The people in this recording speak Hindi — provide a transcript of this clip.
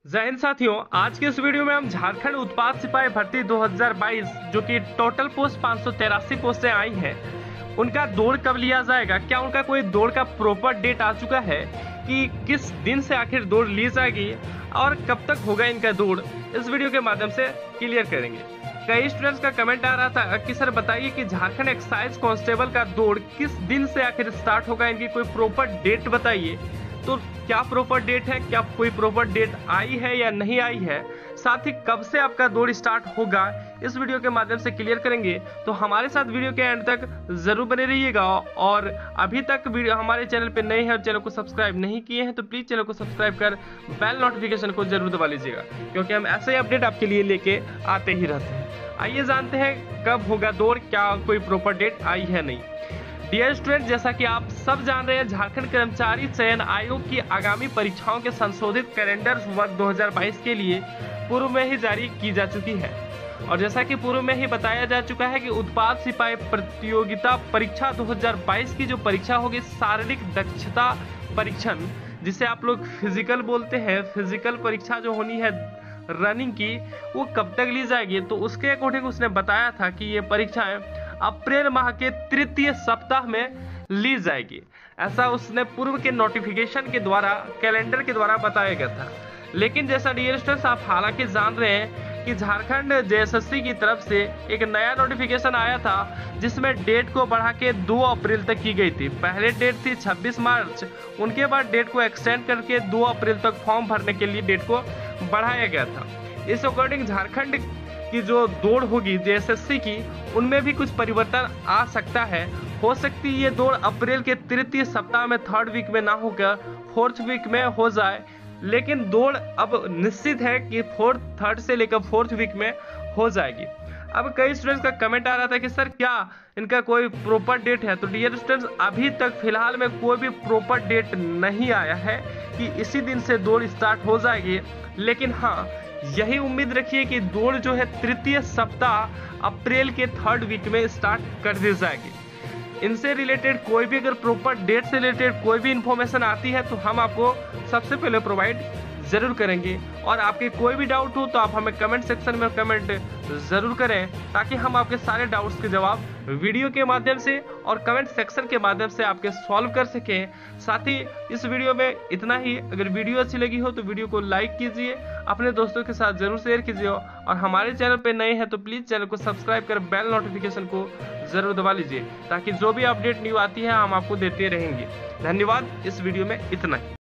जय हिंद साथियों, आज के इस वीडियो में हम झारखंड उत्पाद सिपाही भर्ती 2022 जो कि टोटल पोस्ट 583 पोस्टें आई हैं, उनका दौड़ कब लिया जाएगा, क्या उनका कोई दौड़ का प्रॉपर डेट आ चुका है कि किस दिन से आखिर दौड़ ली जाएगी और कब तक होगा इनका दौड़, इस वीडियो के माध्यम से क्लियर करेंगे। कई स्टूडेंट्स का कमेंट आ रहा था कि सर बताइए कि झारखंड एक्साइज कांस्टेबल का दौड़ किस दिन से आखिर स्टार्ट होगा, इनकी कोई प्रॉपर डेट बताइए। तो क्या प्रॉपर डेट है, क्या कोई प्रॉपर डेट आई है या नहीं आई है, साथ ही कब से आपका दौड़ स्टार्ट होगा, इस वीडियो के माध्यम से क्लियर करेंगे। तो हमारे साथ वीडियो के एंड तक जरूर बने रहिएगा। और अभी तक वीडियो हमारे चैनल पे नए हैं और चैनल को सब्सक्राइब नहीं किए हैं तो प्लीज चैनल को सब्सक्राइब कर बेल नोटिफिकेशन को जरूर दबा लीजिएगा, क्योंकि हम ऐसे ही अपडेट आपके लिए लेके आते ही रहते हैं। आइए जानते हैं कब होगा दौड़, क्या कोई प्रॉपर डेट आई है नहीं। डियर स्टूडेंट, जैसा कि आप सब जान रहे हैं, झारखंड कर्मचारी चयन आयोग की आगामी परीक्षाओं के संशोधित कैलेंडर वर्ष 2022 के लिए पूर्व में ही जारी की जा चुकी है। और जैसा कि पूर्व में ही बताया जा चुका है कि उत्पाद सिपाही प्रतियोगिता परीक्षा 2022 की जो परीक्षा होगी, शारीरिक दक्षता परीक्षण, जिसे आप लोग फिजिकल बोलते हैं, फिजिकल परीक्षा जो होनी है रनिंग की, वो कब तक ली जाएगी। तो उसके अकॉर्डिंग उसने बताया था कि ये परीक्षाएं अप्रैल माह के तृतीय सप्ताह में ली जाएगी। ऐसा उसने पूर्व के नोटिफिकेशन के द्वारा, कैलेंडर के द्वारा बताया गया था। लेकिन जैसा डियर स्टूडेंट्स आप हालांकि जान रहे हैं कि झारखंड जेएसएससी की तरफ से एक नया नोटिफिकेशन आया था, जिसमें डेट को बढ़ा के 2 अप्रैल तक की गई थी। पहले डेट थी 26 मार्च, उनके बाद डेट को एक्सटेंड करके 2 अप्रैल तक फॉर्म भरने के लिए डेट को बढ़ाया गया था। इस अकॉर्डिंग झारखंड की जो दौड़ होगी जेएसएससी की, उनमें भी कुछ परिवर्तन आ सकता है। हो सकती है ये दौड़ अप्रैल के तृतीय सप्ताह में, 3rd वीक में ना होकर 4th वीक में हो जाए, लेकिन दौड़ अब निश्चित है कि 3rd से लेकर 4th वीक में हो जाएगी। अब कई स्टूडेंट्स का कमेंट आ रहा था कि सर क्या इनका कोई प्रॉपर डेट है। तो डियर स्टूडेंट्स, अभी तक फिलहाल में कोई भी प्रॉपर डेट नहीं आया है कि इसी दिन से दौड़ स्टार्ट हो जाएगी। लेकिन हाँ, यही उम्मीद रखिए कि दौड़ जो है तृतीय सप्ताह अप्रैल के 3rd वीक में स्टार्ट कर दी जाएगी। इनसे रिलेटेड कोई भी अगर प्रॉपर डेट से रिलेटेड कोई भी इंफॉर्मेशन आती है तो हम आपको सबसे पहले प्रोवाइड जरूर करेंगे। और आपके कोई भी डाउट हो तो आप हमें कमेंट सेक्शन में कमेंट जरूर करें, ताकि हम आपके सारे डाउट्स के जवाब वीडियो के माध्यम से और कमेंट सेक्शन के माध्यम से आपके सॉल्व कर सकें। साथ ही इस वीडियो में इतना ही। अगर वीडियो अच्छी लगी हो तो वीडियो को लाइक कीजिए, अपने दोस्तों के साथ जरूर शेयर कीजिए, और हमारे चैनल पर नए हैं तो प्लीज चैनल को सब्सक्राइब कर बेल नोटिफिकेशन को जरूर दबा लीजिए, ताकि जो भी अपडेट न्यू आती है हम आपको देते रहेंगे। धन्यवाद। इस वीडियो में इतना ही।